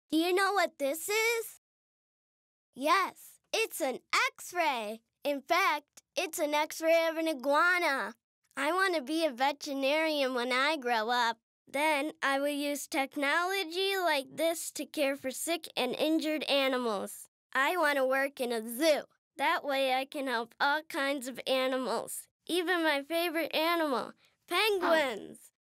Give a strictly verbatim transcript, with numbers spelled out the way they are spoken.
Do you know what this is? Yes, it's an X-ray. In fact, it's an X-ray of an iguana. I want to be a veterinarian when I grow up. Then I will use technology like this to care for sick and injured animals. I want to work in a zoo. That way I can help all kinds of animals, even my favorite animal, penguins.